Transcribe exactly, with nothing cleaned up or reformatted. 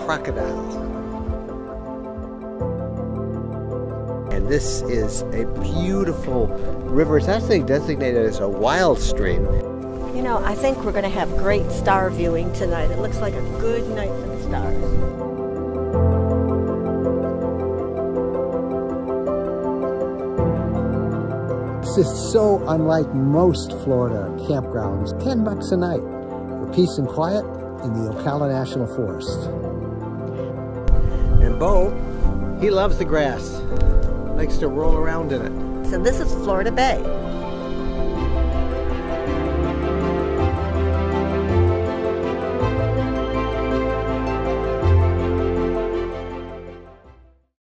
crocodile. And this is a beautiful river. It's actually designated as a wild stream. You know, I think we're going to have great star viewing tonight. It looks like a good night for the stars. This is so unlike most Florida campgrounds. Ten bucks a night for peace and quiet in the Ocala National Forest. And Bo, he loves the grass. Likes to roll around in it. So this is Florida Bay.